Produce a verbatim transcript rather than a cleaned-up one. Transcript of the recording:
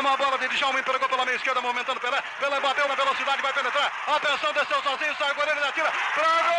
uma bola de Djalma, entregou pela meia esquerda, movimentando Pelé. Pelé bateu na velocidade, vai penetrar. Atenção, desceu sozinho, sai o goleiro e atira. Pra gol!